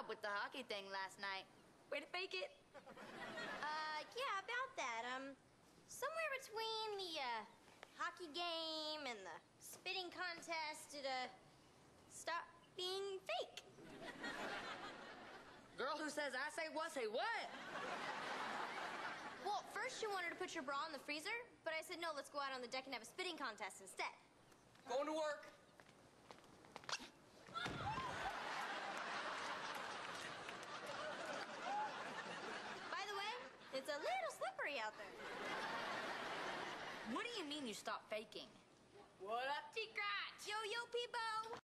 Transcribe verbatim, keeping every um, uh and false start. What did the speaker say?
job with the hockey thing last night. Way to fake it. Uh, yeah, about that. Um, somewhere between the, uh, hockey game and the spitting contest, it, uh, stopped being fake. Girl who says I say what, say what? Well, first you wanted to put your bra in the freezer, but I said, no, let's go out on the deck and have a spitting contest instead. Going to work. By the way, it's a little slippery out there. What do you mean you stopped faking? What up, Secret! Yo, yo, Peebo!